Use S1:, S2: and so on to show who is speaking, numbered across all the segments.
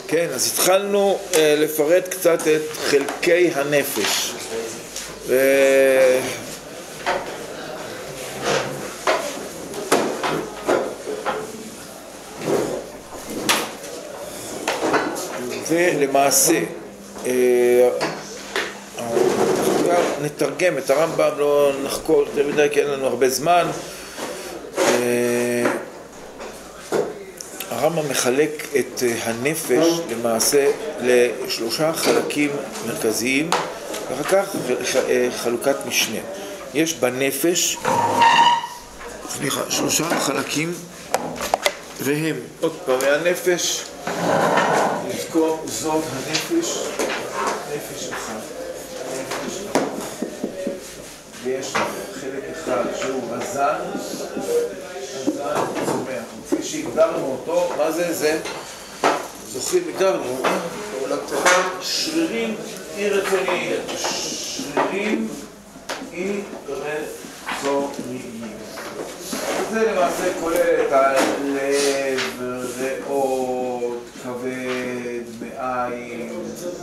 S1: כן, אז התחלנו לפרט קצת את חלקי הנפש. ולמעשה נתרגם את הרמב"ם, לא נחקור יותר מדי כי אין לנו הרבה זמן. הרמב"ם מחלק את הנפש למעשה לשלושה חלקים מרכזיים, ואחר כך חלוקת משנה. יש בנפש, שלושה חלקים, והם, עוד פעם, הנפש, לזכור זאת הנפש, נפש אחד, ויש חלק אחד שהוא הזן, צומח. כפי שהגדרנו אותו, מה זה? זה זוכרים, הגדרנו, שרירים אי רצוניים, שרירים אי רצוניים. זה למעשה כולל את הלב, ריאות, כבד, מעיים,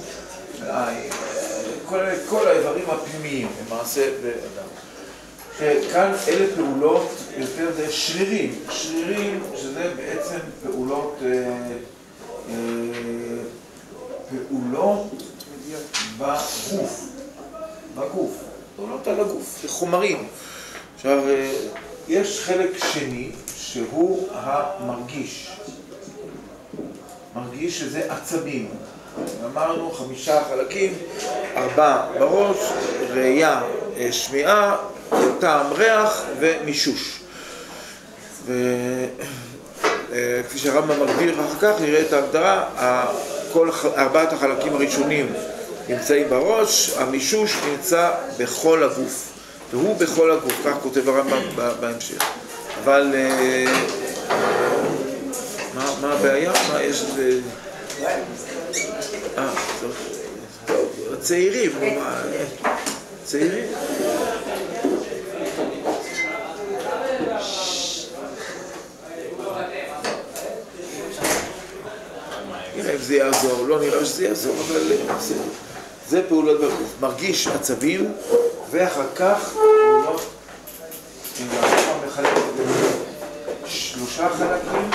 S1: כולל את כל האיברים הפנימיים למעשה באדם. כאן אלה פעולות יותר זה שרירים, שרירים שזה בעצם פעולות בגוף, פעולות על הגוף, זה חומרים. עכשיו, יש חלק שני שהוא המרגיש, מרגיש שזה עצבים. אמרנו 5 חלקים, 4 בראש, ראייה, שמיעה, טעם, ריח ומישוש. וכפי שהרמב"ם מגדיר אחר כך, נראה את ההגדרה, כל 4 החלקים הראשונים נמצאים בראש, המישוש נמצא בכל הגוף, והוא בכל הגוף, כך כותב הרמב"ם בהמשך. אבל מה הבעיה? מה יש? צעירים, צעירים. נראה אם זה יעזור, לא נראה שזה יעזור, אבל זה פעולות בגוף. מרגיש עצבים, ואחר כך פעולות, אנחנו מחלק שלושה חלקים,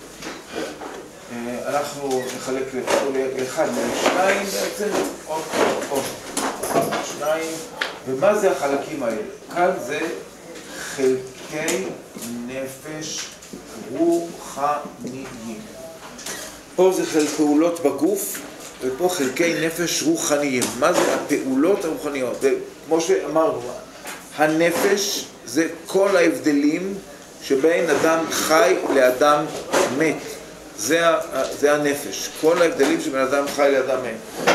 S1: אנחנו נחלק לאחד לשניים בעצם, עוד שניים, ומה זה החלקים האלה? כאן זה חלקי נפש רוחניים. פה זה פעולות בגוף, ופה חלקי נפש רוחניים. מה זה הפעולות הרוחניות? וכמו שאמרנו, הנפש זה כל ההבדלים שבין אדם חי לאדם מת. זה הנפש. כל ההבדלים שבין אדם חי לאדם מת.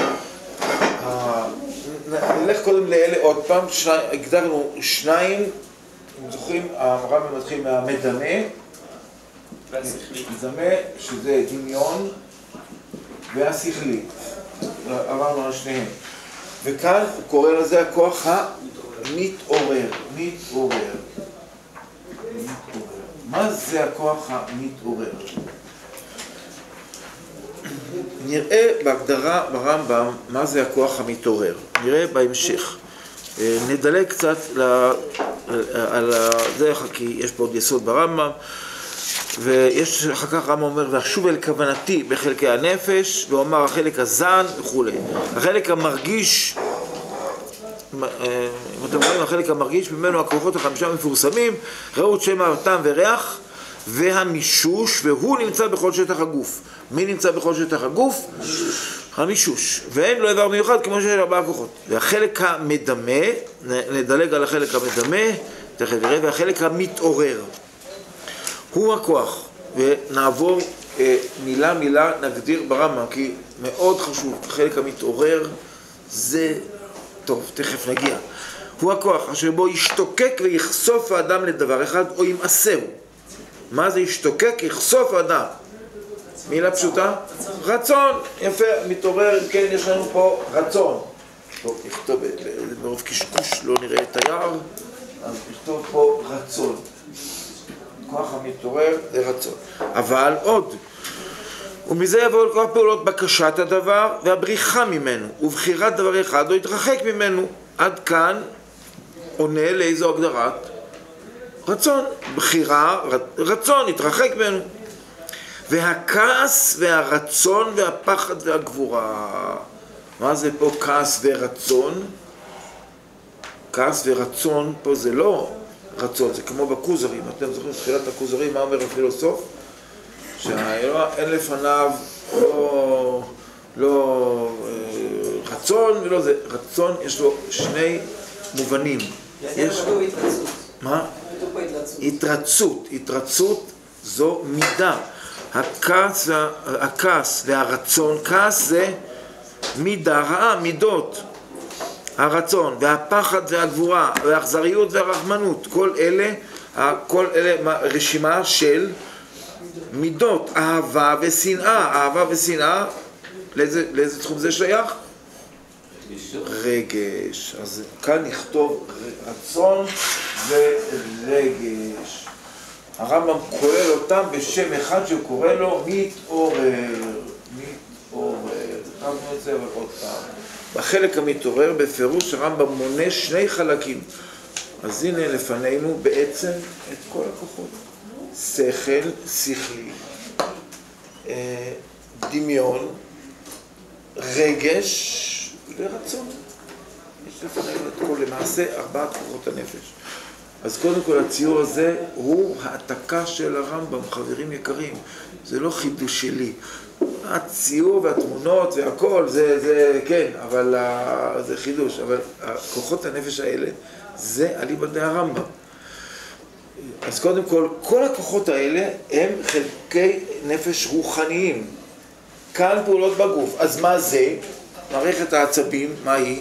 S1: נלך קודם לאלה עוד פעם. הגדרנו שניים. אם זוכרים, הרמב"ם מתחיל מהמדמה. מדמה שזה דמיון והשכלי. עברנו על שניהם. וכאן הוא קורא לזה הכוח המתעורר. מתעורר. מה זה הכוח המתעורר? נראה בהגדרה ברמב"ם מה זה הכוח המתעורר. נראה בהמשך. נדלג קצת על זה, כי יש פה עוד יסוד ברמב"ם. ויש אחר כך רמב"ם אומר, ואשוב אל כוונתי בחלקי הנפש, ואומר החלק הזן וכו'. החלק המרגיש, אם אתם רואים, החלק המרגיש ממנו הכוחות 5 מפורסמים, ראות, שמע, טעם וריח, והמישוש, והוא נמצא בכל שטח הגוף. מי נמצא בכל שטח הגוף? המישוש. ואין לו איבר מיוחד כמו שיש 4 כוחות. והחלק המדמה, נדלג על החלק המדמה, תכף נראה, והחלק המתעורר. הוא הכוח, ונעבור מילה מילה נגדיר ברמב"ם, כי מאוד חשוב, חלק המתעורר זה טוב, תכף נגיע. הוא הכוח אשר בו ישתוקק ויחשוף האדם לדבר אחד או ימעשהו. מה זה ישתוקק? יחשוף האדם. מילה פשוטה? רצון. יפה, מתעורר, כן, יש לנו פה רצון. טוב, נכתוב, ברוב קשקוש לא נראה את היער, אז נכתוב פה רצון. כוח המתעורר זה רצון. אבל עוד, ומזה יבואו כל הפעולות בקשת הדבר והבריחה ממנו, ובחירת דבר אחד או התרחק ממנו. עד כאן עונה לאיזו הגדרת רצון, בחירה, רצון, התרחק ממנו. והכעס והרצון והפחד והגבורה. מה זה פה כעס ורצון? כעס ורצון פה זה לא רצון, זה כמו בכוזרים. אתם זוכרים תחילת הכוזרים, מה אומר הפילוסוף? שאין לפניו לא רצון ולא זה. רצון יש לו שני מובנים.
S2: יש כתוב התרצות.
S1: מה?
S2: כתוב פה התרצות.
S1: התרצות זו מידה. הכעס והרצון, כעס זה מידה רעה, מידות. הרצון והפחד והגבורה והאכזריות והרחמנות, כל אלה רשימה של מידות. אהבה ושנאה, לאיזה תחום זה שייך? רגש. אז כאן נכתוב רצון ורגש. הרמב"ם כולל אותם בשם אחד שהוא קורא לו מתעורר. כתבנו את זה אבל עוד פעם. בחלק המתעורר בפירוש הרמב"ם מונה שני חלקים. אז הנה לפנינו בעצם את כל הכוחות. שכל, שכלי, דמיון, רגש ורצון. יש לפנינו את כל, למעשה 4 כוחות הנפש. אז קודם כל הציור הזה הוא העתקה של הרמב"ם, חברים יקרים. זה לא חידוש שלי. הציור והתמונות והכל, זה כן, אבל זה חידוש. אבל כוחות הנפש האלה, זה אליבא דהרמב"ם. אז קודם כל הכוחות האלה הם חלקי נפש רוחניים. כאן פעולות בגוף. אז מה זה? מערכת העצבים, מה היא?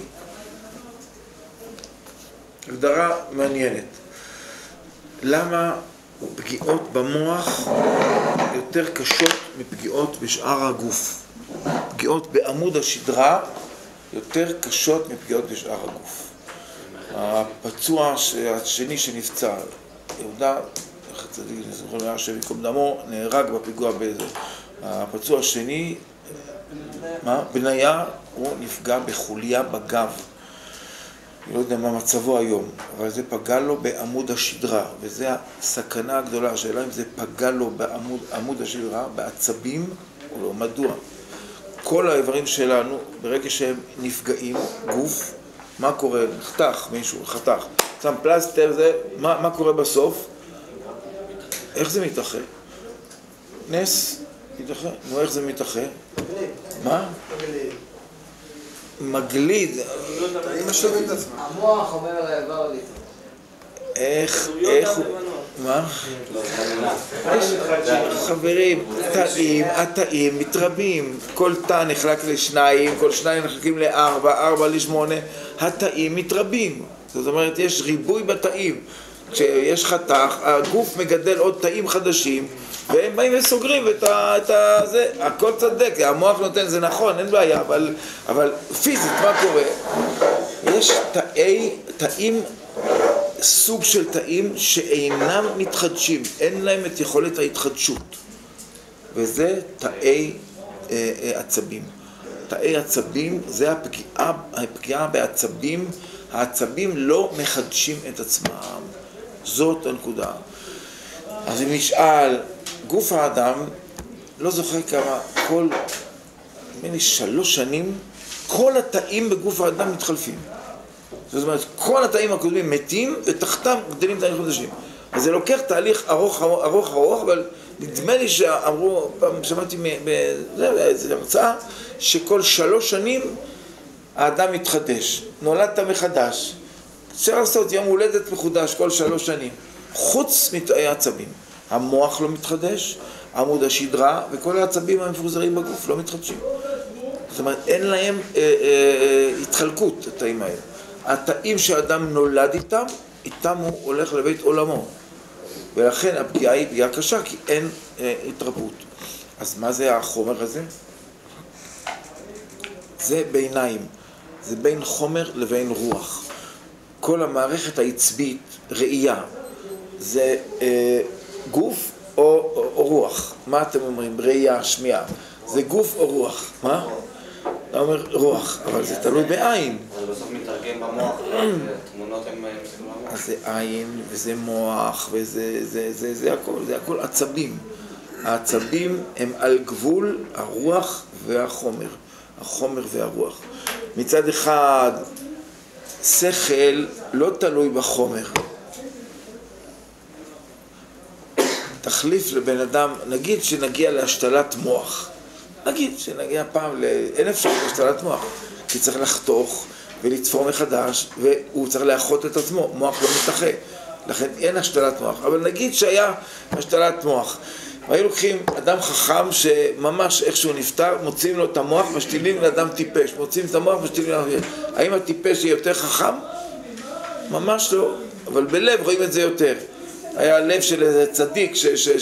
S1: הגדרה מעניינת. למה פגיעות במוח יותר קשות מפגיעות בשאר הגוף? פגיעות בעמוד השדרה יותר קשות מפגיעות בשאר הגוף. הפצוע השני שנפצע, יהודה, זכרונו השם ייקום דמו, נהרג בפיגוע באיזה. הפצוע השני, בניה, הוא נפגע בחוליה בגב. אני לא יודע מה מצבו היום, אבל זה פגע לו בעמוד השדרה, וזה הסכנה הגדולה. השאלה אם זה פגע לו בעמוד השדרה, בעצבים, או לא, מדוע? כל האיברים שלנו, ברגע שהם נפגעים, גוף, מה קורה? חתך, מישהו חתך, שם פלסטר, זה, מה קורה בסוף? איך זה מתאחה? נס, מתאחה? נו, איך זה מתאחה? מה? מגליד.
S2: המוח אומר לאיבר לי.
S1: איך הוא... מה? חברים, התאים מתרבים. כל תא נחלק לשניים, כל שניים נחלקים לארבע, 4 ל8. התאים מתרבים. זאת אומרת, יש ריבוי בתאים. כשיש חתך, הגוף מגדל עוד תאים חדשים, והם באים וסוגרים את זה. הכל צדק, המוח נותן, זה נכון, אין בעיה, אבל פיזית, מה קורה? יש תאים, סוג של תאים שאינם מתחדשים, אין להם את יכולת ההתחדשות. וזה תאי עצבים. תאי עצבים זה הפגיעה בעצבים. העצבים לא מחדשים את עצמם. זאת הנקודה. אז אם נשאל, גוף האדם, לא זוכר כמה, נדמה לי 3 שנים, כל התאים בגוף האדם מתחלפים. זאת אומרת, כל התאים הקודמים מתים, ותחתם גדלים תאים חדשים. אז זה לוקח תהליך ארוך, אבל נדמה לי שאמרו, פעם שמעתי באיזו הרצאה, שכל 3 שנים האדם מתחדש, נולדת מחדש. אפשר לעשות יום הולדת מחודש כל 3 שנים, חוץ מתאי עצבים. המוח לא מתחדש, עמוד השדרה, וכל העצבים המפוזרים בגוף לא מתחדשים. זאת אומרת, אין להם התחלקות, התאים האלה. התאים שהאדם נולד איתם הוא הולך לבית עולמו. ולכן הפגיעה היא פגיעה קשה, כי אין התרבות. אז מה זה החומר הזה? זה ביניים. זה בין חומר לבין רוח. כל המערכת העצבית, ראייה, זה גוף או רוח. מה אתם אומרים? ראייה, שמיעה. זה גוף או רוח? מה? אתה אומר רוח, אבל זה תלוי בעין.
S3: אז בסוף מתרגם במוח, תמונות הן מסתכלות.
S1: אז זה עין, וזה מוח, וזה הכל, זה הכל עצבים. העצבים הם על גבול הרוח והחומר. החומר והרוח. מצד אחד, שכל לא תלוי בחומר. תחליף לבן אדם, נגיד שנגיע להשתלת מוח. נגיד שנגיע פעם אין אפשרות להשתלת מוח, כי צריך לחתוך ולתפור מחדש, והוא צריך לאחות את עצמו, מוח לא מתאחה. לכן אין השתלת מוח. אבל נגיד שהיה השתלת מוח. והיו לוקחים אדם חכם שממש איכשהו נפטר, מוציאים לו את המוח, משתילים לאדם טיפש. מוציאים את המוח, משתילים לאדם טיפש. האם הטיפש יהיה יותר חכם? ממש לא. אבל בלב רואים את זה יותר. היה לב של איזה צדיק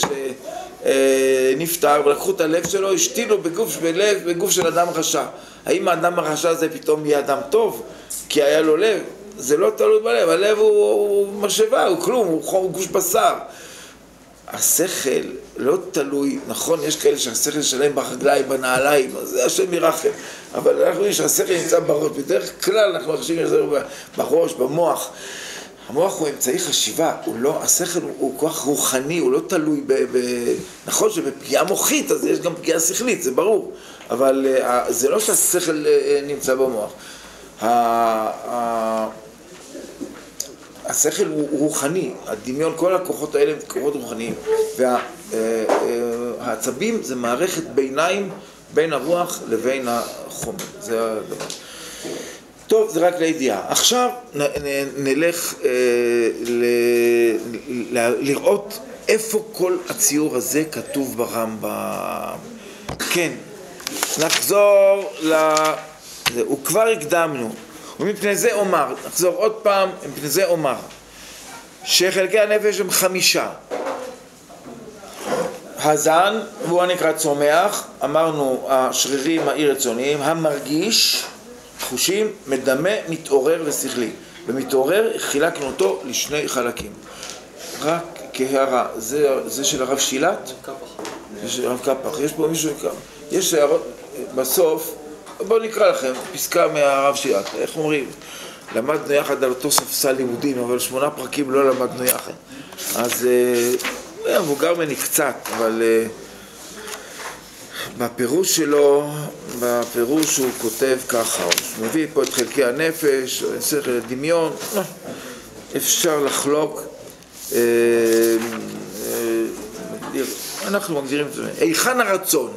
S1: שנפטר, ולקחו את הלב שלו, השתילו בגוף של אדם רשע. האם האדם הרשע הזה פתאום יהיה אדם טוב? כי היה לו לב. זה לא תלוי בלב. הלב הוא משאבה, הוא כלום, הוא גוש בשר. השכל לא תלוי, נכון, יש כאלה שהשכל שלהם ברגליים, בנעליים, זה השם ירחם, אבל אנחנו רואים שהשכל נמצא בראש, בדרך כלל אנחנו חושבים שזה בראש, במוח. המוח הוא אמצעי חשיבה, השכל הוא כוח רוחני, הוא לא תלוי נכון שבפגיעה מוחית, אז יש גם פגיעה שכלית, זה ברור, אבל זה לא שהשכל נמצא במוח. השכל הוא רוחני, הדמיון, כל הכוחות האלה הם כוחות רוחניים, והעצבים זה מערכת ביניים בין הרוח לבין החומר, זה הדבר. טוב, זה רק לידיעה. עכשיו נלך לראות איפה כל הציור הזה כתוב ברמב"ם. כן, נחזור הוא כבר הקדמנו. ומפני זה אומר, נחזור עוד פעם, מפני זה אומר, שחלקי הנפש הם 5. הזן, והוא הנקרא צומח, אמרנו השרירים העי-רצוניים, המרגיש, חושים, מדמה, מתעורר ושכלי. ומתעורר חילקנו אותו לשני חלקים. רק כהערה, זה של הרב שילת? זה של הרב קפח. יש פה מישהו, יש הערות, בסוף, בואו נקרא לכם, פסקה מהרב שילת. איך אומרים? למדנו יחד על אותו ספסל לימודים, אבל 8 פרקים לא למדנו יחד. אז הוא מבוגר ממני קצת, אבל בפירוש שלו, בפירוש הוא כותב ככה, הוא מביא פה את חלקי הנפש, שכל הדמיון, אפשר לחלוק, אנחנו מגדירים את זה, היכן הרצון?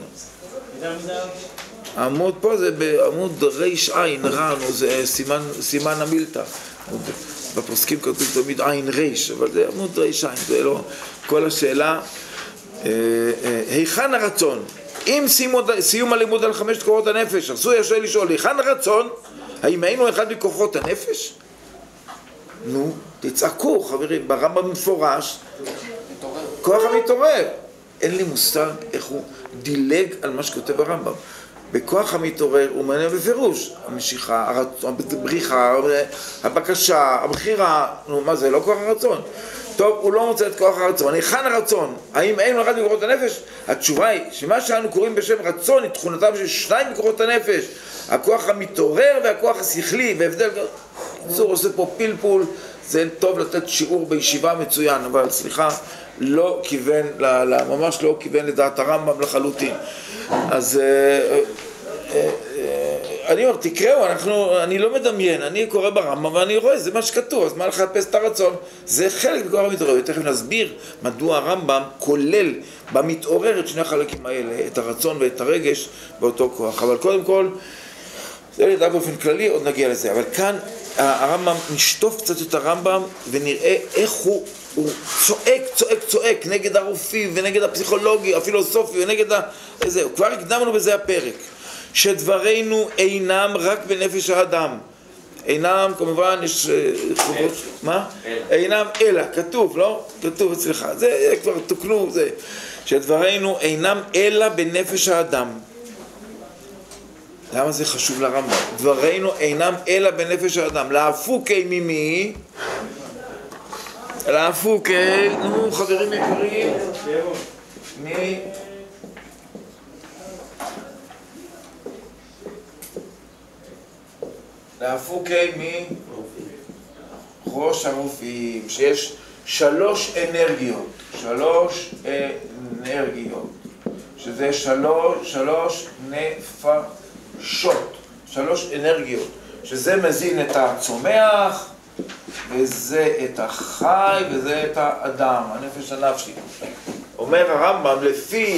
S1: העמוד פה זה בעמוד ריש עין רענו, זה סימן המילתא, בפוסקים כתוב תמיד עין ריש, אבל זה עמוד ריש עין, זה לא, כל השאלה, היכן הרצון? אם סיום הלימוד על 5 כוחות הנפש, עשוי השואל לשאול, היכן הרצון? האם היינו אחד מכוחות הנפש? נו, תצעקו חברים, ברמב"ם מפורש, כוח המתעורר. אין לי מושג איך הוא דילג על מה שכותב ברמב"ם. בכוח המתעורר הוא מנה בפירוש, המשיכה, הבריחה, הבקשה, הבחירה, נו מה זה, לא כוח הרצון. טוב, הוא לא מוצא את כוח הרצון. היכן הרצון? האם אין אחד מכוחות הנפש? התשובה היא שמה שאנו קוראים בשם רצון היא תכונתם של 2 מכוחות הנפש, הכוח המתעורר והכוח השכלי, והבדל זור עושה פה פלפול, זה טוב לתת שיעור בישיבה מצוין, אבל סליחה, לא כיוון, ממש לא כיוון לדעת הרמב"ם לחלוטין. אז אני אומר, תקראו, אני לא מדמיין, אני קורא ברמב"ם ואני רואה, זה מה שכתוב, אז מה לחפש את הרצון? זה חלק בכוח המתעורר, תכף נסביר מדוע הרמב"ם כולל במתעורר את 2 החלקים האלה, את הרצון ואת הרגש באותו כוח. אבל קודם כל, זה לדעת באופן כללי, עוד נגיע לזה, אבל כאן הרמב"ם נשטוף קצת את הרמב"ם ונראה איך הוא צועק נגד הרופאים ונגד הפסיכולוגי, הפילוסופי ונגד זהו, כבר הקדמנו בזה הפרק. שדברינו אינם רק בנפש האדם. אינם, כמובן, יש חובות, מה? אינם אלא, כתוב, לא? כתוב אצלך, זה כבר תוקנו, זה. שדברינו אינם אלא בנפש האדם. למה זה חשוב לרמב"ם? דברינו אינם אלא בנפש האדם. להפוקי ממי? להפוקי, נו חברים יקרים, להפוקי מראש הרופאים, שיש 3 אנרגיות, שזה 3 נפשות, 3 אנרגיות, שזה מזין את הצומח, וזה את החי, וזה את האדם, הנפש הנפשי. אומר הרמב"ם, לפי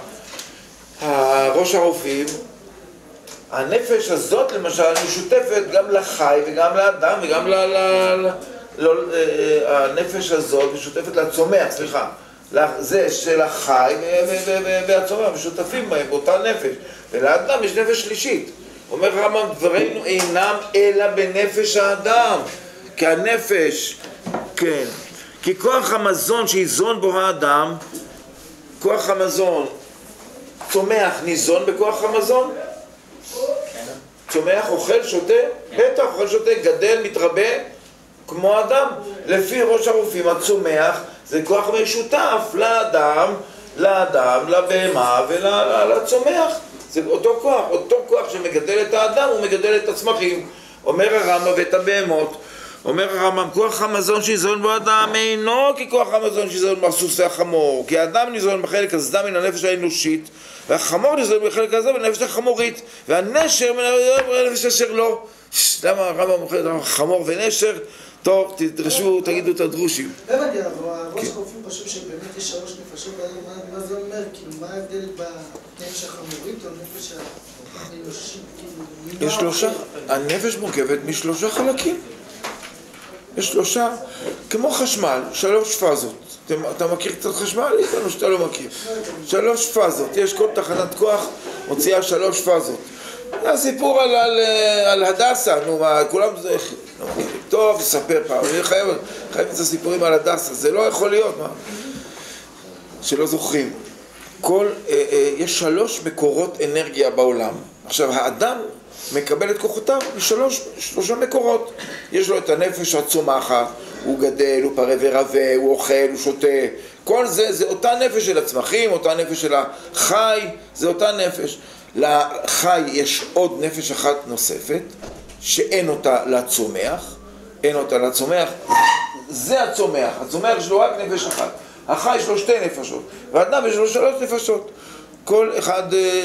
S1: ראש הרופאים, הנפש הזאת למשל משותפת גם לחי וגם לאדם וגם הנפש הזאת משותפת לצומח, סליחה. זה של החי והצומח משותפים בהם באותה נפש. ולאדם יש נפש שלישית. אומר הרמב"ם, דברינו אינם אלא בנפש האדם. כי הנפש, כן, כי כוח המזון שיזון בו האדם, כוח המזון, צומח ניזון בכוח המזון? צומח, אוכל, שותה? בטח, אוכל, שותה, גדל, מתרבה, כמו אדם. לפי ראש הרופאים, הצומח זה כוח משותף לאדם, לבהמה ולצומח. זה אותו כוח שמגדל את האדם, הוא מגדל את הצמחים. אומר הרמב"ם ואת הבהמות. אומר הרמב"ם, כוח המזון שיזון בו אדם אינו ככוח המזון שיזון בסוס והחמור, כי האדם ניזון בחלק הזדה מן הנפש האנושית, והחמור ניזון בחלק הזה מן הנפש החמורית, והנשר מן הנפש אשר לא. למה הרמב"ם מוכר את חמור ונשר? טוב, תדרשו, תגידו את הדרושים.
S4: לא הבנתי, ראש הרופאים חושב שבאמת יש 3 נפשות, מה זה אומר? כאילו, מה ההבדל בנפש החמורית או נפש האנושית?
S1: יש 3, הנפש מורכבת מ3 חלקים. יש 3, כמו חשמל, 3 פאזות. אתה מכיר קצת חשמל? איתנו שאתה לא מכיר. 3 פאזות, יש כל תחנת כוח מוציאה 3 פאזות. זה הסיפור על הדסה, נו מה, כולם זה... טוב, ספר פעם, אני חייב את הסיפורים על הדסה, זה לא יכול להיות, מה? שלא זוכרים. יש 3 מקורות אנרגיה בעולם. עכשיו, האדם מקבל את כוחותיו מ3 מקורות. יש לו את הנפש הצומחת, הוא גדל, הוא פרה ורבה, הוא אוכל, הוא שותה. כל זה אותה נפש של הצמחים, אותה נפש של החי, זה אותה נפש. לחי יש עוד נפש אחת נוספת, שאין אותה לצומח. אין אותה לצומח. זה הצומח. הצומח יש לו רק נפש אחת. החי יש לו 2 נפשות, והאדם יש לו 3 נפשות. כל אחד,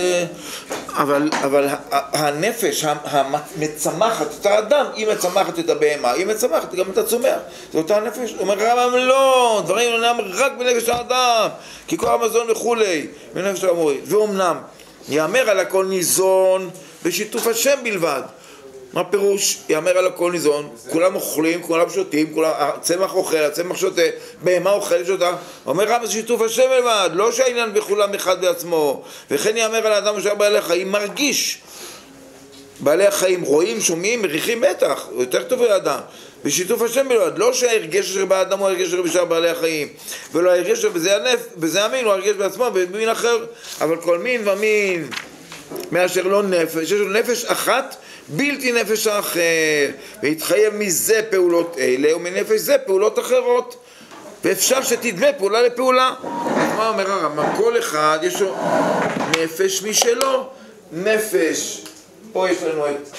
S1: אבל הנפש המצמחת את האדם, היא מצמחת את הבהמה, היא מצמחת גם את הצומח. זה אותה נפש. אומר הרמב"ם, לא, דברים אינם רק בנפש האדם, כי כל המזון וכולי, בנפש האמורית. ואומנם, יאמר על הכל ניזון בשיתוף השם בלבד. מה פירוש? יאמר על הכל ניזון, כולם אוכלים, כולם שותים, הצמח אוכל, הצמח שותה, בהמה אוכל, שותה. אומר רמב"ם, זה שיתוף השם בלבד, לא שהעניין בכולם אחד בעצמו. וכן יאמר על האדם אשר בעלי החיים מרגיש. בעלי החיים רואים, שומעים, מריחים בטח, הוא יותר טוב לאדם. בשיתוף השם בלבד, לא שההרגש אשר באדם הוא ההרגש אשר בשאר בעלי החיים, ולא ההרגש אשר בזה המין, הוא ההרגש בעצמו, במין אחר. אבל כל מין ומין מאשר לא נפש, יש לו נפש אחת, בלתי נפש האחר, והתחייב מזה פעולות אלה, ומנפש זה פעולות אחרות, ואפשר שתדמה פעולה לפעולה. אז מה אומר הרמב"ם? כל אחד יש לו נפש משלו. נפש, פה יש לנו את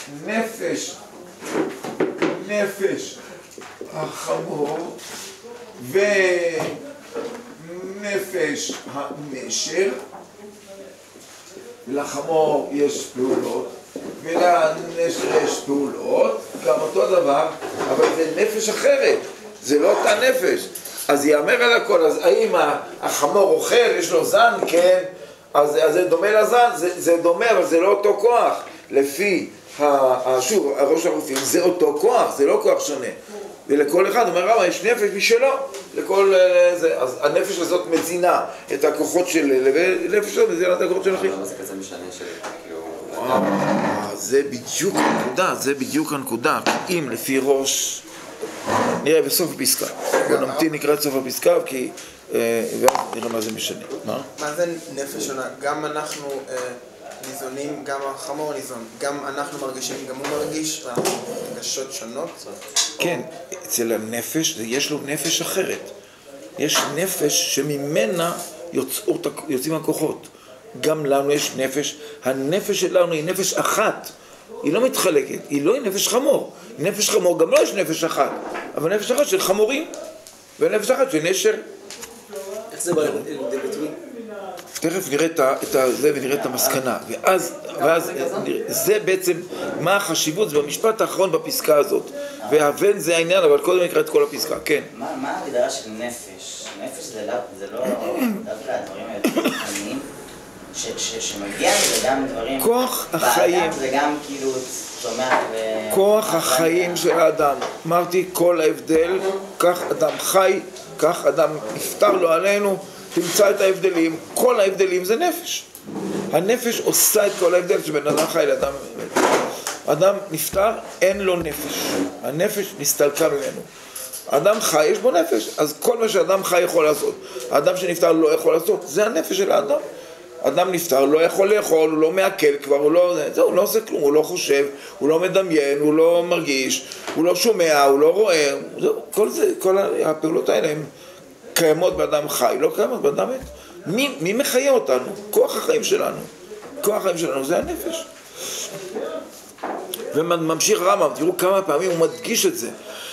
S1: נפש החמור ונפש הנשר. לחמור יש פעולות ולנשר יש פעולות, גם אותו דבר, אבל זה נפש אחרת, זה לא אותה נפש. אז יאמר על הכל, אז האם החמור אוכל, יש לו זן? כן, אז זה דומה לזן, זה דומה, אבל זה לא אותו כוח. לפי, שוב, ראש הרופאים, זה אותו כוח, זה לא כוח שונה. ולכל אחד, אומר רמב"ם, יש נפש משלו, לכל זה. אז הנפש הזאת מזינה את הכוחות של, ונפש הזאת מזינה את הכוחות של אחים.
S3: למה זה כזה משנה
S1: זה בדיוק הנקודה, זה בדיוק הנקודה. אם לפי ראש, נראה בסוף הפסקה. בוא נמתין, נקרא את סוף הפסקה, כי נראה מה זה משנה.
S5: מה זה נפש שונה? גם אנחנו ניזונים, גם החמור ניזון, גם אנחנו מרגישים, גם הוא מרגיש, ואנחנו מרגשות שונות.
S1: כן, אצל הנפש, יש לו נפש אחרת. יש נפש שממנה יוצאים הכוחות. גם לנו יש נפש, הנפש שלנו היא נפש אחת, היא לא מתחלקת, היא לא נפש חמור. נפש חמור גם לא יש נפש אחת, אבל נפש אחת של חמורים, ונפש אחת של נשר.
S2: איך זה בא לידי ביטוי?
S1: תכף נראה את זה ונראה את המסקנה, ואז זה בעצם מה החשיבות, זה במשפט האחרון בפסקה הזאת, והבן זה העניין, אבל קודם נקרא את כל הפסקה, כן.
S6: מה ההגדרה של נפש? נפש זה לא דווקא הדברים היותר קטנים, שמגיע זה גם דברים...
S1: כוח החיים.
S6: באדם זה גם כאילו צומח ו...
S1: כוח החיים של האדם. אמרתי, כל ההבדל, כך אדם חי, כך אדם נפטר לו עלינו, תמצא את ההבדלים, כל ההבדלים זה נפש. הנפש עושה את כל ההבדל שבין אדם חי לאדם מת. אדם נפטר, אין לו נפש. הנפש נסתלקה ממנו. אדם חי, יש בו נפש, אז כל מה שאדם חי יכול לעשות. האדם שנפטר לא יכול לעשות, זה הנפש של האדם. אדם נפטר, לא יכול לאכול, הוא לא מעכל כבר, הוא לא עושה כלום, הוא לא חושב, הוא לא מדמיין, הוא לא מרגיש, הוא לא שומע, הוא לא רואה, כל הפעולות האלה הן קיימות באדם חי, לא קיימות באדם מת. מי מחיה אותנו? כוח החיים שלנו. כוח החיים שלנו זה הנפש. וממשיך רמב"ם, תראו כמה פעמים הוא מדגיש את זה.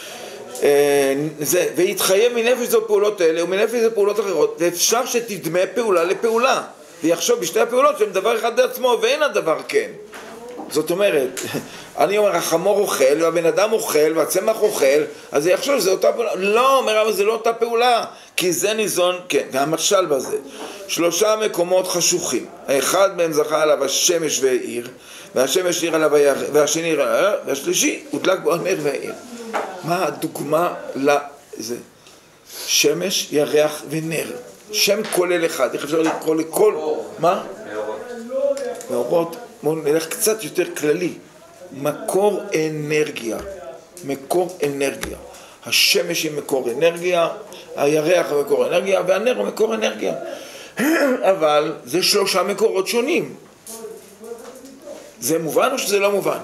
S1: ויתחייב מנפש זו פעולות אלה ומנפש זו פעולות אחרות, ואפשר שתדמה פעולה לפעולה ויחשוב בשתי הפעולות שהם דבר אחד לעצמו ואין הדבר כן. זאת אומרת, אני אומר החמור אוכל והבן אדם אוכל והצמח אוכל, אז זה יחשוב שזה אותה פעולה. לא, אומר אבל זה לא אותה פעולה, כי זה ניזון, כן, והמשל בזה 3 מקומות חשוכים, האחד מהם זכה עליו השמש והעיר, והשמש העיר עליו והשני העיר עליו, והשלישי הודלק בו הנר והעיר. מה הדוגמה לזה? שמש, ירח ונר. שם כולל אחד. איך אפשר לקרוא לכל? מה? מאורות. בואו נלך קצת יותר כללי. מקור אנרגיה. מקור אנרגיה. השמש היא מקור אנרגיה, הירח הוא מקור אנרגיה, והנר הוא מקור אנרגיה. אבל זה 3 מקורות שונים. זה מובן או שזה לא מובן?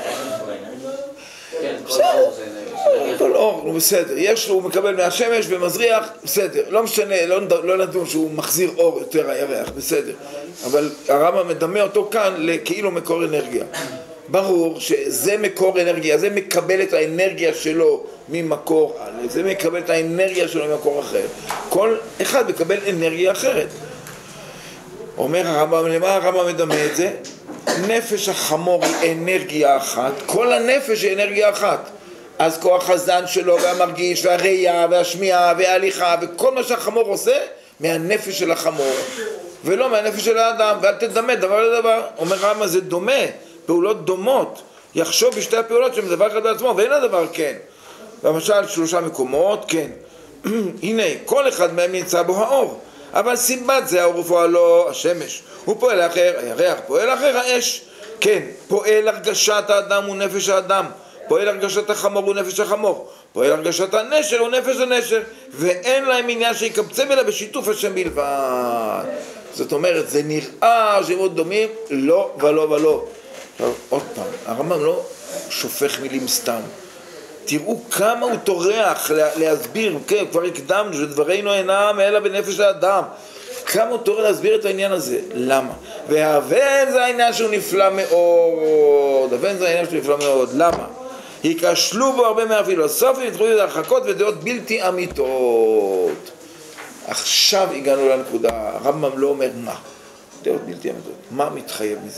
S1: כל אור, הוא בסדר, יש לו, הוא מקבל מהשמש ומזריח, בסדר, לא משנה, לא נדון שהוא מחזיר אור יותר הירח, בסדר, אבל הרמב"ם מדמה אותו כאן לכאילו מקור אנרגיה. ברור שזה מקור אנרגיה, זה מקבל את האנרגיה שלו ממקור א', זה מקבל את האנרגיה שלו ממקור אחר, כל אחד מקבל אנרגיה אחרת. אומר הרמב"ם, למה הרמב"ם מדמה את זה? נפש החמור היא אנרגיה אחת, כל הנפש היא אנרגיה אחת. אז כוח הזן שלו והמרגיש והראייה והשמיעה וההליכה וכל מה שהחמור עושה מהנפש של החמור ולא מהנפש של האדם, ואל תדמה דבר לדבר. אומר הרמב"ם זה דומה, פעולות דומות, יחשוב בשתי הפעולות שהן דבר אחד בעצמו ואין הדבר כן. למשל 3 מקומות, כן. הנה, כל אחד מהם נמצא בו האור, אבל סיבת זה האור ופועלו השמש, הוא פועל אחר, הירח פועל אחר האש, כן, פועל הרגשת האדם הוא נפש האדם, פועל הרגשת החמור הוא נפש החמור, פועל הרגשת הנשר הוא נפש הנשר, ואין להם עניין שיקבצם אלא בשיתוף השם בלבד. זאת אומרת, זה נראה שהם מאוד דומים, לא ולא ולא. עכשיו, עוד פעם, הרמב"ם לא שופך מילים סתם. תראו כמה הוא טורח להסביר, כן, כבר הקדמנו שדברינו אינם אלא בנפש האדם. כמה הוא טורח להסביר את העניין הזה. למה? והבן זה העניין שהוא נפלא מאוד. הבן זה העניין שהוא נפלא מאוד. למה? יקשלו בו הרבה מהפילוסופים, יתחילו את הרחקות ודעות בלתי אמיתות. עכשיו הגענו לנקודה, הרמב"ם לא אומר מה. דעות בלתי אמיתות. מה מתחייב מזה?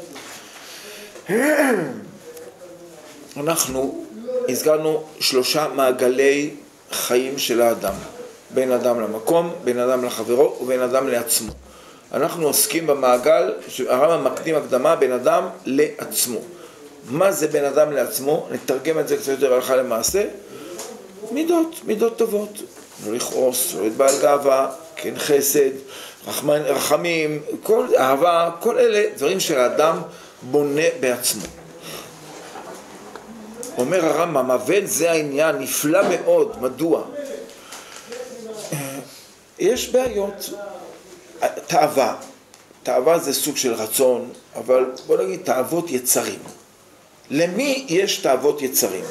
S1: אנחנו הזכרנו 3 מעגלי חיים של האדם. בין אדם למקום, בין אדם לחברו ובין אדם לעצמו. אנחנו עוסקים במעגל שהרמב"ם מקדים הקדמה בין אדם לעצמו. מה זה בין אדם לעצמו? נתרגם את זה קצת יותר הלכה למעשה. מידות טובות. לא לכעוס, לא להתבעל גאווה, כן חסד, רחמים, כל אהבה, כל אלה דברים שהאדם בונה בעצמו. אומר הרמב"ם, הבן זה העניין, נפלא מאוד. מדוע? יש בעיות. תאווה זה סוג של רצון, אבל בוא נגיד תאוות יצרים. למי יש תאוות יצרים?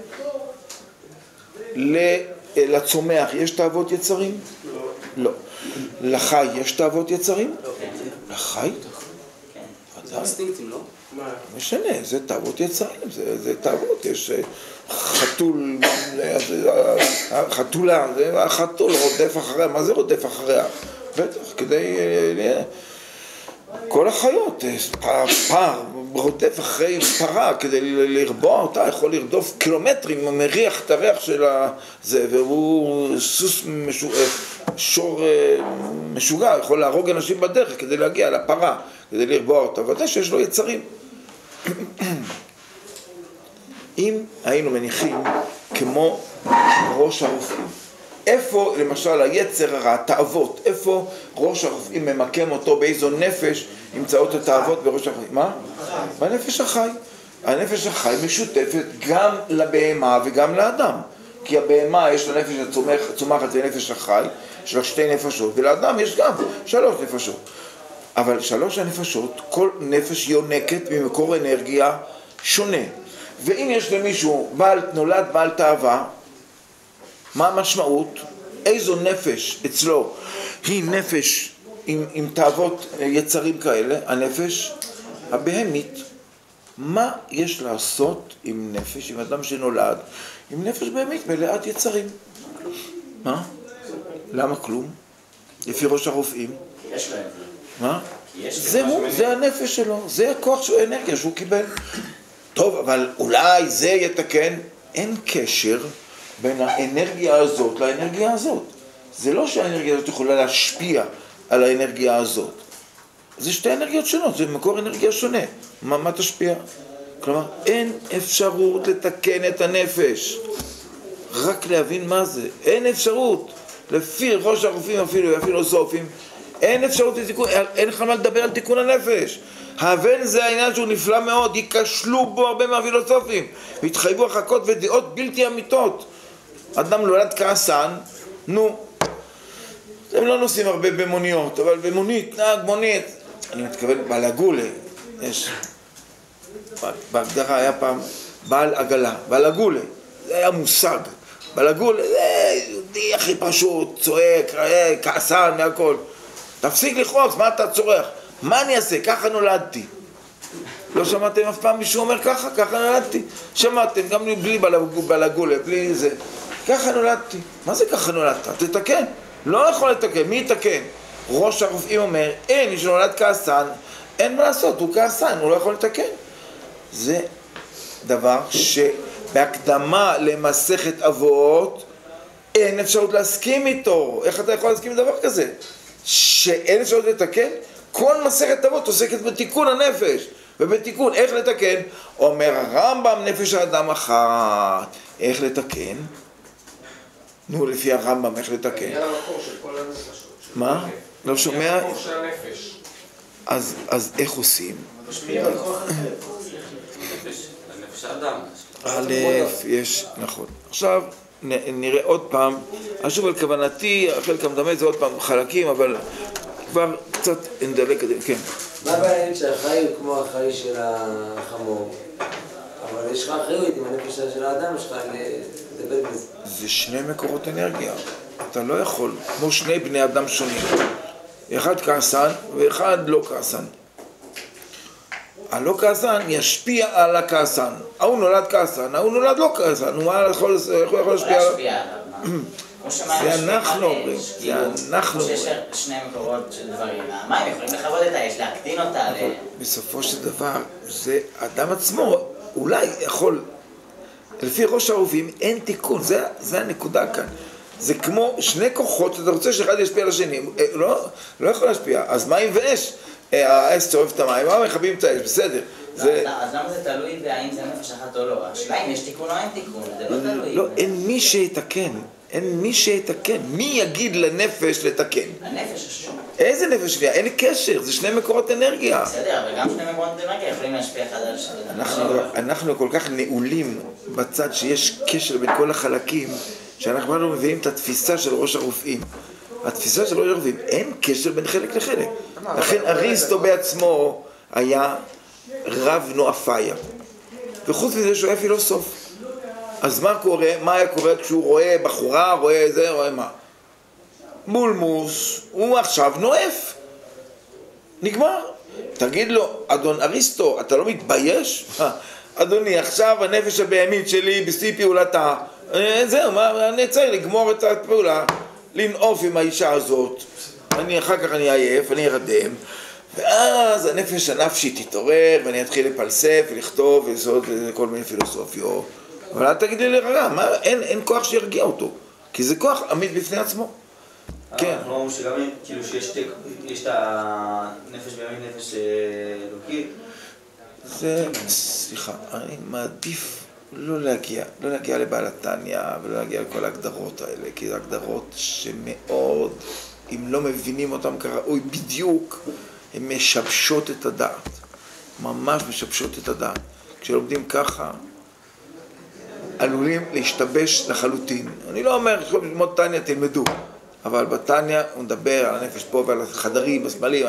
S1: לצומח יש תאוות יצרים? לא. לחי יש תאוות יצרים? לחי?
S2: זה אינסטינקטים, לא?
S1: משנה, זה תאוות יצרים, זה תאוות, יש חתול, חתולה, החתול רודף אחריה, מה זה רודף אחריה? בטח, כדי... כל החיות, פר רודף אחרי פרה כדי לרבוע אותה, יכול לרדוף קילומטרים, מריח את הריח של זה, והוא סוס שור משוגע, יכול להרוג אנשים בדרך כדי להגיע לפרה, כדי לרבוע אותה, ודאי שיש לו יצרים. אם היינו מניחים כמו ראש הרופאים, איפה למשל היצר הרע, התאוות, איפה ראש הרופאים ממקם אותו, באיזו נפש נמצאות התאוות בראש הרופאים? מה? בנפש החי. הנפש החי משותפת גם לבהמה וגם לאדם. כי הבהמה יש לה נפש הצומחת, זה נפש החי, יש לה 2 נפשות, ולאדם יש גם 3 נפשות. אבל 3 הנפשות, כל נפש יונקת ממקור אנרגיה שונה. ואם יש למישהו נולד בעל תאווה, מה המשמעות? איזו נפש אצלו היא נפש עם תאוות יצרים כאלה, הנפש הבהמית. מה יש לעשות עם נפש, עם אדם שנולד, עם נפש בהמית מלאת יצרים? מה? למה כלום? לפי ראש הרופאים.
S6: יש להם.
S1: מה? זה הנפש שלו, זה הכוח של האנרגיה שהוא קיבל. טוב, אבל אולי זה יתקן. אין קשר בין האנרגיה הזאת לאנרגיה הזאת. זה לא שהאנרגיה הזאת יכולה להשפיע על האנרגיה הזאת. זה 2 אנרגיות שונות, זה מקור אנרגיה שונה. מה תשפיע? כלומר, אין אפשרות לתקן את הנפש. רק להבין מה זה. אין אפשרות. לפי ראש הרופאים אפילו סופים, אין אפשרות לתיקון, אין לך מה לדבר על תיקון הנפש. האבן זה העניין שהוא נפלא מאוד, ייכשלו בו הרבה מהפילוסופים, והתחייבו החכות ודעות בלתי אמיתות. אדם נולד כעסן, נו, הם לא נוסעים הרבה במוניות, אבל במונית, נהג מונית, אני מתכוון בעל הגולה, יש, בהגדרה היה פעם בעל עגלה, בעל הגולה, זה היה מושג, בעל הגולה, זה יהודי הכי פשוט, צועק, כעסן והכל, תפסיק לכעוס, מה אתה צורח? מה אני אעשה? ככה נולדתי. לא שמעתם אף פעם מישהו אומר ככה? ככה נולדתי. שמעתם, גם בלי בלגולה, בלי זה. ככה נולדתי. מה זה ככה נולדת? תתקן. לא יכול לתקן. מי יתקן? ראש הרופאים אומר, אין, מי שנולד כעסן, אין מה לעשות, הוא כעסן, הוא לא יכול לתקן. זה דבר שבהקדמה למסכת אבות, אין אפשרות להסכים איתו. איך אתה יכול להסכים עם דבר כזה? שאין אפשרות לתקן? כל מסכת אבות עוסקת בתיקון הנפש, ובתיקון איך לתקן? אומר הרמב"ם, נפש האדם אחת. איך לתקן? נו, לפי הרמב"ם, איך לתקן?
S7: עניין המקור של כל הנפשות.
S1: מה? לא שומע?
S7: עניין המקור של הנפש.
S1: אז איך עושים?
S3: לנפש האדם.
S1: א', יש, נכון. עכשיו נראה עוד פעם, שוב על כוונתי, חלק המדמה זה עוד פעם חלקים, אבל כבר קצת נדלק, כן.
S8: מה הבעיה שהחי הוא כמו החי של החמור? אבל יש לך אחריות עם הנפש של האדם, יש לך לדבר בזה.
S1: זה 2 מקורות אנרגיה. אתה לא יכול, כמו 2 בני אדם שונים. אחד כעסן ואחד לא כעסן. הלא כעסן ישפיע על הכעסן. ההוא נולד כעסן, ההוא נולד לא כעסן. הוא יכול להשפיע עליו? זה אנחנו אומרים, זה אנחנו אומרים.
S6: שיש 2 מקורות של דברים, המים יכולים לכבות את האש, להקטין אותה.
S1: בסופו של דבר, זה אדם עצמו אולי יכול, לפי ראש הרופאים אין תיקון, זה הנקודה כאן. זה כמו 2 כוחות שאתה רוצה שאחד ישפיע על השני, לא יכול להשפיע. אז מים ואש, האש צורף את המים, מה מכבים את האש, בסדר.
S6: אז למה זה תלוי בהאם זה נפש אחת או לא? השאלה אם יש תיקון או אין תיקון, זה לא תלוי.
S1: לא, אין מי שיתקן. אין מי שיתקן. מי יגיד לנפש לתקן?
S6: הנפש השום.
S1: איזה נפש שנייה? אין קשר, זה 2 מקורות אנרגיה.
S6: בסדר, אבל גם 2 מקורות אנרגיה יכולים להשפיע אחד על השני.
S1: אנחנו כל כך נעולים בצד שיש קשר בין כל החלקים, שאנחנו לא מביאים את התפיסה של ראש הרופאים. התפיסה של ראש הרופאים, אין קשר בין חלק לחלק. לכן אריסטו בעצמו היה רב נואפיה. וחוץ מזה שהוא היה פילוסוף. אז מה היה קורה כשהוא רואה בחורה, רואה זה, רואה מה? בולמוס, הוא עכשיו נואף. נגמר. תגיד לו, אדון אריסטו, אתה לא מתבייש? אדוני, עכשיו הנפש הבהמית שלי בשיא פעולתה. זהו, אני צריך לגמור את הפעולה, לנעוף עם האישה הזאת. אחר כך אני עייף, אני ארדם. ואז הנפש הנפשית תתעורר, ואני אתחיל לפלסף ולכתוב ולעשות כל מיני פילוסופיות. אבל אל תגיד לי לרגע, אין כוח שירגיע אותו. כי זה כוח עמיד בפני עצמו. כן.
S6: אנחנו אומרים שגם כאילו שיש את הנפש בהמית, נפש אלוקית.
S1: זה, סליחה, אני מעדיף לא להגיע לבעל התניא ולא להגיע לכל ההגדרות האלה, כי זה הגדרות שמאוד, אם לא מבינים אותם כראוי בדיוק, הן משבשות את הדעת. ממש משבשות את הדעת. כשלומדים ככה, עלולים להשתבש לחלוטין. אני לא אומר, ללמוד תניא תלמדו, אבל בתניא הוא מדבר על הנפש פה ועל החדרים, בסמלים,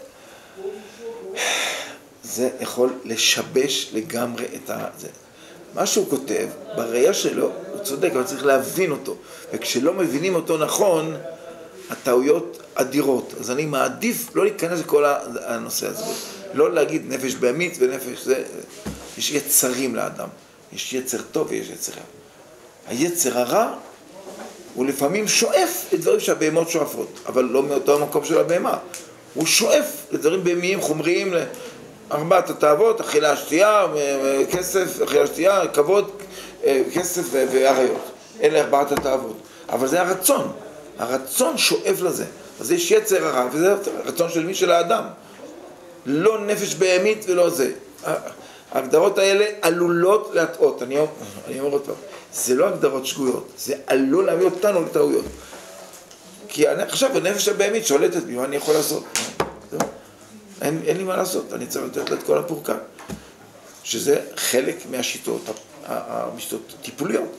S1: זה יכול לשבש לגמרי את זה. מה שהוא כותב, בראייה שלו, הוא צודק, אבל צריך להבין אותו. וכשלא מבינים אותו נכון, הטעויות אדירות. אז אני מעדיף לא להיכנס לכל הנושא הזה. לא להגיד נפש בהמית ונפש זה. יש יצרים לאדם. יש יצר טוב ויש יצר רע. היצר הרע הוא לפעמים שואף לדברים שהבהמות שואפות, אבל לא מאותו המקום של הבהמה. הוא שואף לדברים בהמיים, חומריים, ארבעת התאוות, אכילה שתייה, כסף, אכילה שתייה, כבוד, כסף ועריות. אלה ארבעת התאוות. אבל זה הרצון. הרצון שואף לזה. אז יש יצר הרע, וזה הרצון של מי? של האדם. לא נפש בהמית ולא זה. ההגדרות האלה עלולות להטעות. אני אומר עוד פעם, זה לא הגדרות שגויות, זה עלול להביא אותנו לטעויות. כי עכשיו הנפש הבהמית שולטת בי, מה אני יכול לעשות? אין לי מה לעשות, אני צריך לתת לה את כל הפורקן. שזה חלק מהשיטות, המשטות טיפוליות.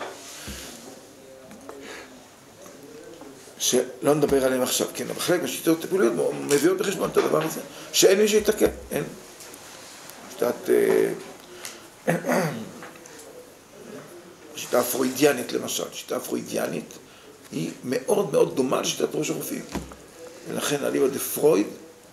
S1: שלא נדבר עליהם עכשיו, כן, אבל חלק מהשיטות טיפוליות מביאות בחשבון את הדבר הזה, שאין מי שיתקן, אין. השיטה הפרוידיאנית למשל, השיטה הפרוידיאנית היא מאוד מאוד דומה לשיטת ראש הרופאים. ולכן אליבא דפרויד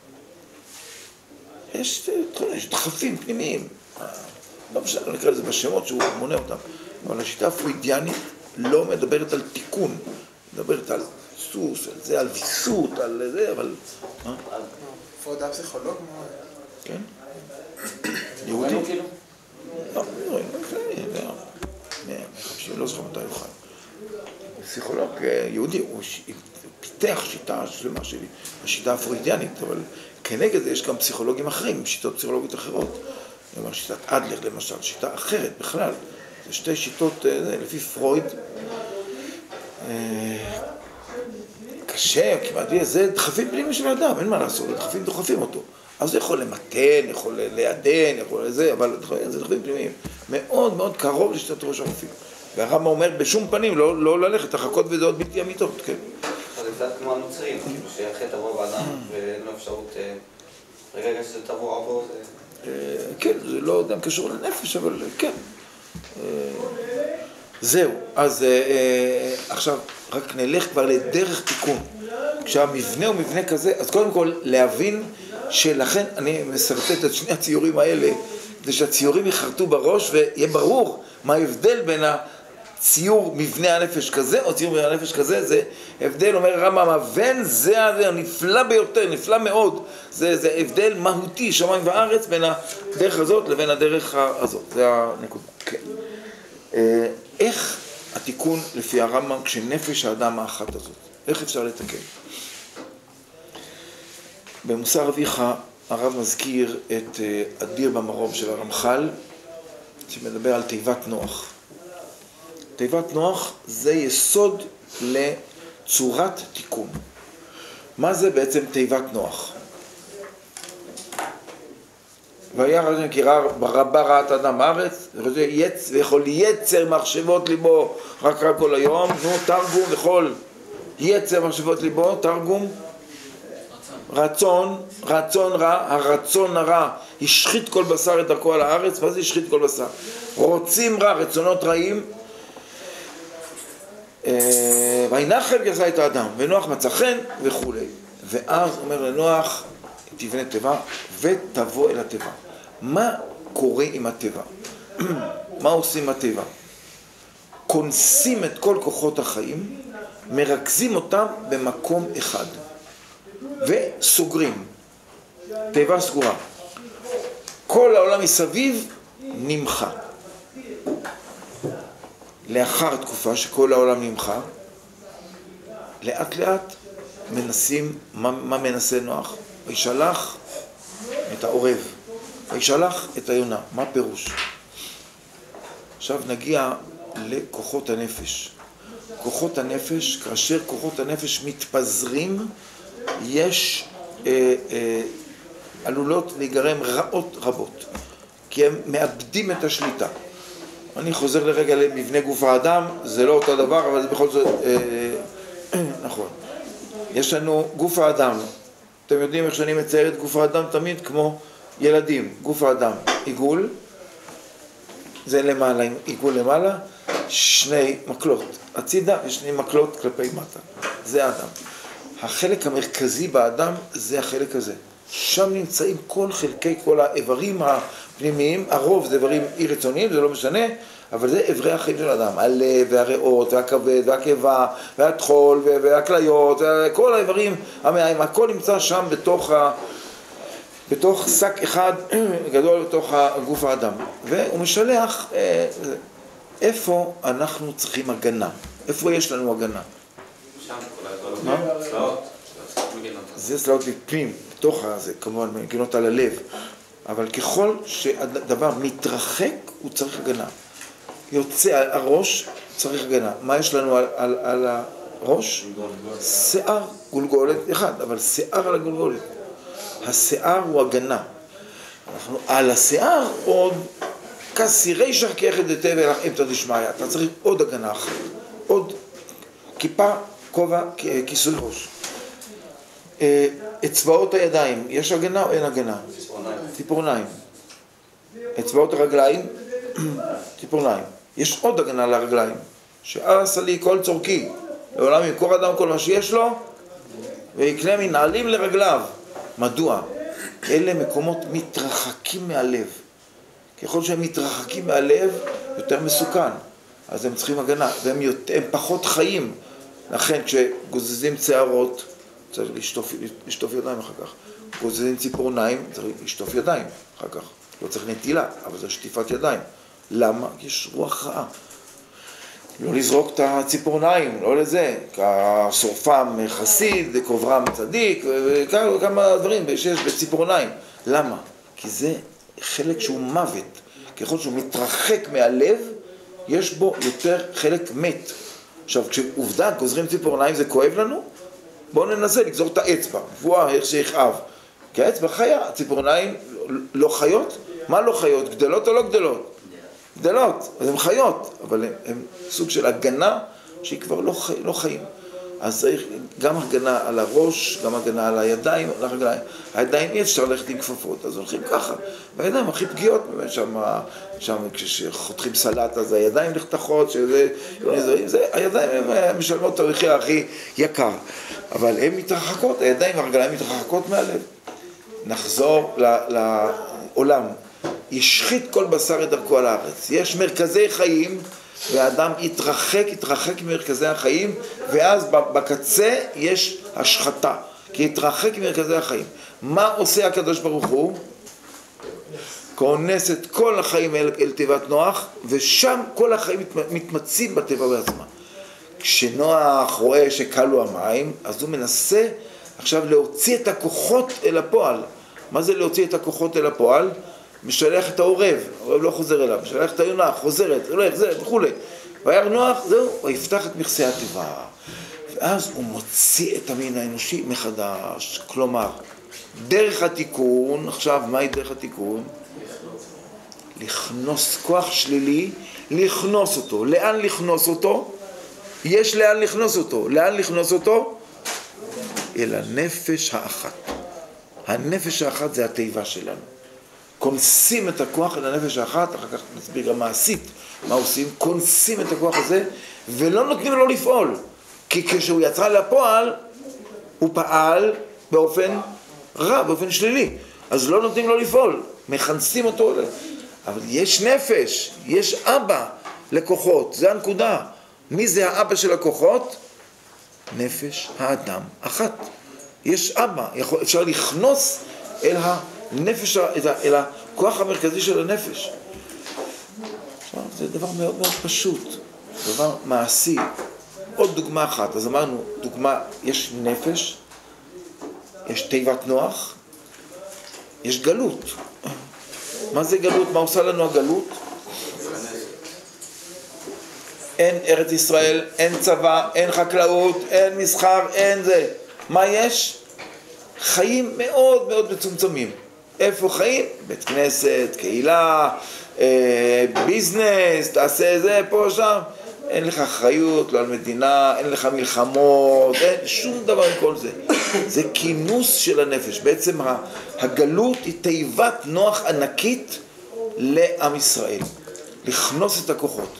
S1: יש דחפים פנימיים. לא משנה, לא נקרא לזה בשמות שהוא מונה אותם. אבל השיטה הפרוידיאנית לא מדברת על תיקון, מדברת על סוס, על זה, על ויסות, על זה, אבל...
S5: פרויד היה פסיכולוג?
S1: כן. יהודי? לא, לא זוכר מתי הוא חי. פסיכולוג יהודי, הוא פיתח שיטה שלמה שלי, השיטה הפרוידיאנית, אבל כנגד זה יש גם פסיכולוגים אחרים, שיטות פסיכולוגיות אחרות. למשל, שיטת אדלר למשל, שיטה אחרת בכלל. זה שתי שיטות, לפי פרויד, קשה, כמעט זה דחפים פנימיים של האדם, אין מה לעשות, דחפים דוחפים אותו. אז זה יכול למתן, יכול לידן, יכול לזה, אבל זה דחפים פנימיים. מאוד מאוד קרוב לשיטת ראש הרופאים. והרמב"ם אומר בשום פנים לא ללכת, לחכות ודעות בלתי אמיתות, כן.
S3: אז זה קצת כמו הנוצרים, שהחטא תבוא באדם ואין לו אפשרות, רגע שזה תבוא עבור זה...
S1: כן, זה לא אדם קשור לנפש, אבל כן. זהו, אז עכשיו רק נלך כבר לדרך תיקון. כשהמבנה הוא מבנה כזה, אז קודם כל להבין שלכן אני מסרטט את שני הציורים האלה, כדי שהציורים יחרטו בראש ויהיה ברור מה ההבדל בין הציור מבנה הנפש כזה או ציור מבנה הנפש כזה. זה הבדל, אומר הרמב"ם, הבן זה הנפלא ביותר, נפלא מאוד, זה הבדל מהותי, שמיים וארץ, בין הדרך הזאת לבין הדרך הזאת. זה הנקודה. כן. איך התיקון לפי הרמב"ם כשנפש האדם האחת הזאת? איך אפשר לתקן? במוסר אביך הרב מזכיר את אדיר במרום של הרמח"ל, שמדבר על תיבת נוח. תיבת נוח זה יסוד לצורת תיקון. מה זה בעצם תיבת נוח? והיה רזן קירר ברבה רעת אדם הארץ, ויכול יצר מחשבות ליבו רק כל היום, תרגום וכל יצר מחשבות ליבו, תרגום רצון רע, הרצון הרע השחית כל בשר את דרכו על הארץ. מה זה השחית כל בשר? רוצים רע, רצונות רעים, וינחם גזע את האדם, ונוח מצא חן וכו'. ואז אומר לנוח, תבנה תיבה ותבוא אל התיבה. מה קורה עם התיבה? מה עושים עם התיבה? כונסים את כל כוחות החיים, מרכזים אותם במקום אחד וסוגרים. תיבה סגורה. כל העולם מסביב נמחה. לאחר תקופה שכל העולם נמחה, לאט לאט מנסים, מה מנסה נוח? וישלח את העורב, וישלח את היונה. מה פירוש? עכשיו נגיע לכוחות הנפש. כוחות הנפש, כאשר כוחות הנפש מתפזרים, יש עלולות להיגרם רעות רבות, כי הם מאבדים את השליטה. אני חוזר לרגע למבנה גוף האדם, זה לא אותו דבר, אבל זה בכל זאת נכון. יש לנו גוף האדם, אתם יודעים איך שאני מצייר את גוף האדם תמיד כמו ילדים. גוף האדם, עיגול, זה למעלה, עיגול למעלה, שני מקלות הצידה ושני מקלות כלפי מטה. זה האדם. החלק המרכזי באדם זה החלק הזה. שם נמצאים כל חלקי, כל האיברים הפנימיים. הרוב זה איברים אי רצוניים, זה לא משנה, אבל זה איברי החיים של האדם. הלב והריאות והכבד והקיבה והטחול והכליות, כל האיברים המעיים, הכל נמצא שם בתוך שק אחד גדול בתוך גוף האדם. והוא משלח איפה אנחנו צריכים הגנה, איפה יש לנו הגנה.
S3: שם כל הצלעות,
S1: זה צלעות בפנים, בתוך הזה, כמובן מגינות על הלב, אבל ככל שהדבר מתרחק הוא צריך הגנה. יוצא הראש צריך הגנה. מה יש לנו על הראש? שיער, גולגולת אחד, אבל שיער על הגולגולת. השיער הוא הגנה. אנחנו על השיער עוד כסירי שרקי אחד היטב אלך אמצע דשמיא. אתה צריך עוד הגנה אחת, עוד כיפה, כובע, כיסוי ראש. אצבעות הידיים, יש הגנה או אין הגנה? ציפורניים. אצבעות הרגליים, ציפורניים. יש עוד הגנה לרגליים. שעשה לי כל צורכי, לעולם ימכור אדם כל מה שיש לו, ויקנה מנעלים לרגליו. מדוע? אלה מקומות מתרחקים מהלב. ככל שהם מתרחקים מהלב, יותר מסוכן. אז הם צריכים הגנה, והם פחות חיים. לכן כשגוזזים שערות, צריך לשטוף ידיים אחר כך. גוזזים ציפורניים, צריך לשטוף ידיים אחר כך. לא צריך נטילה, אבל זה שטיפת ידיים. למה? יש רוח רעה. לא לזרוק את הציפורניים, לא לזה. כשורפם חסיד, קוברם צדיק, וכמה דברים שיש בציפורניים. למה? כי זה חלק שהוא מוות. ככל שהוא מתרחק מהלב, יש בו יותר חלק מת. עכשיו, כשעובדה גוזרים ציפורניים זה כואב לנו, בואו ננסה לגזור את האצבע. בואה, איך שיכאב. כי האצבע חיה, הציפורניים לא חיות? מה לא חיות? גדלות או לא גדלות? גדלות, אז הן חיות, אבל הן סוג של הגנה שהיא כבר לא חיים. אז צריך גם הגנה על הראש, גם הגנה על הידיים, על הרגליים. הידיים אי אפשר ללכת עם כפפות, אז הולכים ככה. והידיים הכי פגיעות, שם כשחותכים סלט, אז הידיים נחתכות, הידיים הן משלמות את המחיר הכי יקר. אבל הן מתרחקות, הידיים והרגליים מתרחקות מהלב. נחזור לעולם. ישחית כל בשר את דרכו על הארץ. יש מרכזי חיים, והאדם יתרחק ממרכזי החיים, ואז בקצה יש השחתה, כי יתרחק ממרכזי החיים. מה עושה הקדוש ברוך הוא? כונס את כל החיים אל תיבת נוח, ושם כל החיים מתמצאים בתיבה בעצמה. כשנוח רואה שקלו המים, אז הוא מנסה עכשיו להוציא את הכוחות אל הפועל. מה זה להוציא את הכוחות אל הפועל? משלח את העורב, העורב לא חוזר אליו, משלח את היונה, חוזרת, הולך, זה וכו'. וירא נוח, זהו, ויפתח את מכסי התיבה. ואז הוא מוציא את המין האנושי מחדש. כלומר, דרך התיקון, עכשיו, מהי דרך התיקון? לכנוס כוח שלילי, לכנוס אותו. לאן לכנוס אותו? יש לאן לכנוס אותו. לאן לכנוס אותו? אל הנפש האחת. הנפש האחת זה התיבה שלנו. כונסים את הכוח אל הנפש האחת, אחר כך נסביר גם מעשית מה עושים, כונסים את הכוח הזה ולא נותנים לו לפעול, כי כשהוא יצא לפועל הוא פעל באופן רע, באופן שלילי. אז לא נותנים לו לפעול, מכנסים אותו. אבל יש נפש, יש אבא לכוחות, זה הנקודה. מי זה האבא של הכוחות? נפש האדם אחת. יש אבא, אפשר לכנוס אל הנפש, אל הכוח המרכזי של הנפש. עכשיו, זה דבר מאוד מאוד פשוט, דבר מעשי. עוד דוגמה אחת, אז אמרנו, דוגמה, יש נפש, יש תיבת נוח, יש גלות. מה זה גלות? מה עושה לנו הגלות? אין ארץ ישראל, אין צבא, אין חקלאות, אין מסחר, אין זה. מה יש? חיים מאוד מאוד מצומצמים. איפה חיים? בית כנסת, קהילה, ביזנס, תעשה זה, פה, שם. אין לך אחריות, לא על מדינה, אין לך מלחמות, אין שום דבר מכל זה. זה כינוס של הנפש. בעצם הגלות היא תיבת נוח ענקית לעם ישראל. לכנוס את הכוחות.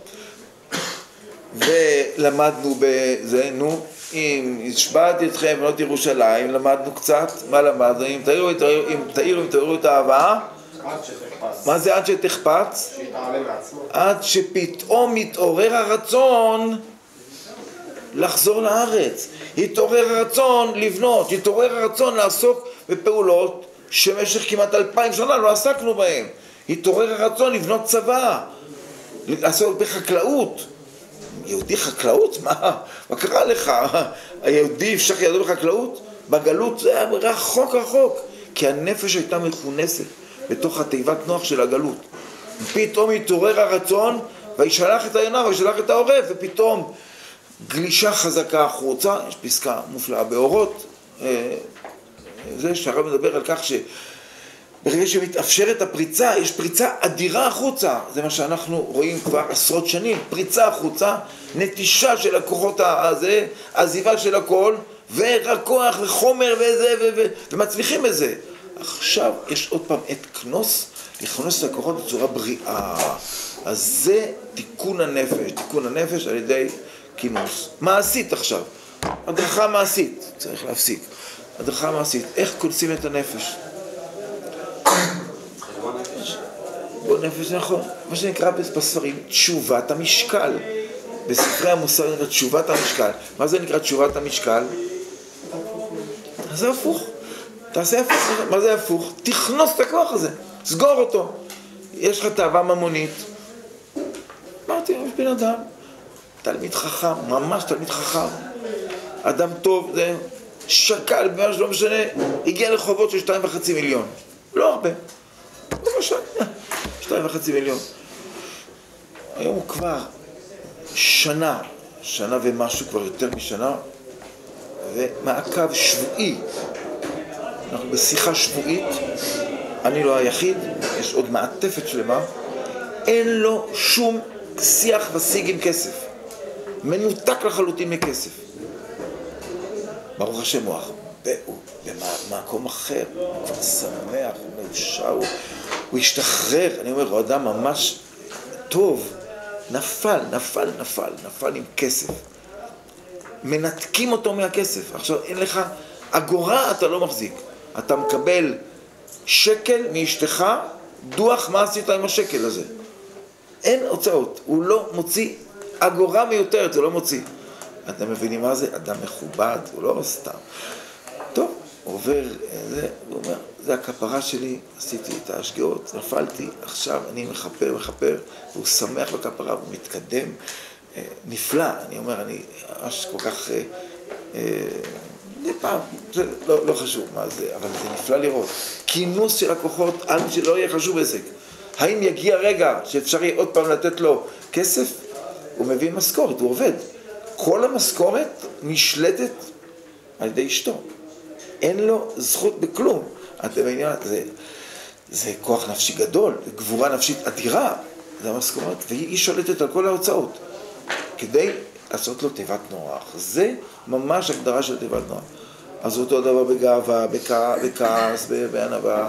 S1: ולמדנו בזה, אם השבעתי אתכם ולא ירושלים, למדנו קצת, מה למדנו? אם תאירו את האהבה, מה זה עד שתחפץ? עד שפתאום מתעורר הרצון לחזור לארץ, התעורר הרצון לבנות, התעורר הרצון לעסוק בפעולות שבמשך כמעט 2000 שנה לא עסקנו בהן, התעורר הרצון לבנות צבא, לעסוק בחקלאות. יהודי חקלאות? מה קרה לך? היהודי אפשר ידעו בחקלאות? בגלות זה היה רחוק רחוק, כי הנפש הייתה מכונסת בתוך התיבת נוח של הגלות. פתאום התעורר הרצון וישלח את העינה וישלח את העורף, ופתאום גלישה חזקה החוצה. יש פסקה מופלאה באורות, זה שהרב מדבר על כך ברגע שמתאפשרת הפריצה, יש פריצה אדירה החוצה. זה מה שאנחנו רואים כבר עשרות שנים. פריצה החוצה, נטישה של הכוחות הזה, עזיבה של הכל, ורק כוח וחומר ומצליחים בזה. עכשיו יש עוד פעם את כנוס, לכנוס את הכוחות בצורה בריאה. אז זה תיקון הנפש. תיקון הנפש על ידי כינוס. מעשית עכשיו. הדרכה מעשית. צריך להפסיק. הדרכה מעשית. איך כונסים את הנפש? בוא נפש, נכון, מה שנקרא בספרים תשובת המשקל. בספרי המוסר נקרא תשובת המשקל. מה זה נקרא תשובת המשקל? זה הפוך. תעשה הפוך. מה זה הפוך? תכנוס את הכוח הזה, סגור אותו. יש לך תאווה ממונית, אמרתי, יש בן אדם תלמיד חכם, ממש תלמיד חכם, אדם טוב, זה שקל, ממש לא משנה, הגיע לחובות של 2.5 מיליון, לא הרבה, למשל 2.5 מיליון. היום הוא כבר שנה ומשהו, כבר יותר משנה, ומעקב שבועי. אנחנו בשיחה שבועית, אני לא היחיד, יש עוד מעטפת שלמה, אין לו שום שיח ושיג עם כסף. מנותק לחלוטין מכסף. ברוך השם הוא במקום אחר, הוא שמח, הוא מאושר, הוא השתחרר. אני אומר, הוא אדם ממש טוב, נפל עם כסף. מנתקים אותו מהכסף. עכשיו אין לך אגורה, אתה לא מחזיק. אתה מקבל שקל מאשתך, דוח מה עשית עם השקל הזה. אין הוצאות, הוא לא מוציא אגורה מיותרת, הוא לא מוציא. אתם מבינים מה זה? אדם מכובד, הוא לא סתם. טוב, עובר, הוא אומר, זה הכפרה שלי, עשיתי את ההשגאות, נפלתי, עכשיו אני מחפר, והוא שמח בכפרה, הוא מתקדם, נפלא. אני אומר, אני ממש כל כך, פעם, זה לא חשוב מה זה, אבל זה נפלא לראות. כינוס של הכוחות, עד שלא יהיה חשוב עסק. האם יגיע רגע שאפשר יהיה עוד פעם לתת לו כסף? הוא מביא משכורת, הוא עובד. כל המשכורת נשלטת על ידי אשתו. אין לו זכות בכלום. זה כוח נפשי גדול, זה גבורה נפשית אדירה, זה המשכורת, והיא שולטת על כל ההוצאות. כדי לעשות לו תיבת נוח. זה ממש הגדרה של תיבת נוח. אז אותו דבר בגאווה, בכעס, בענווה,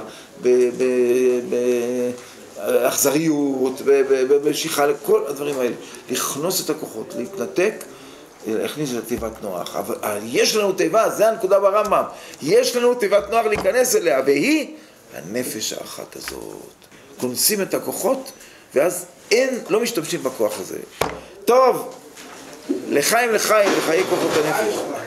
S1: באכזריות, במשיכה, לכל הדברים האלה. לכנוס את הכוחות, להתנתק להכניס לתיבת נוח. אבל יש לנו תיבה, זה הנקודה ברמב"ם. יש לנו תיבת נוח להיכנס אליה, והיא הנפש האחת הזאת. כונסים את הכוחות, ואז לא משתמשים בכוח הזה. טוב, לחיים, לחיי כוחות הנפש.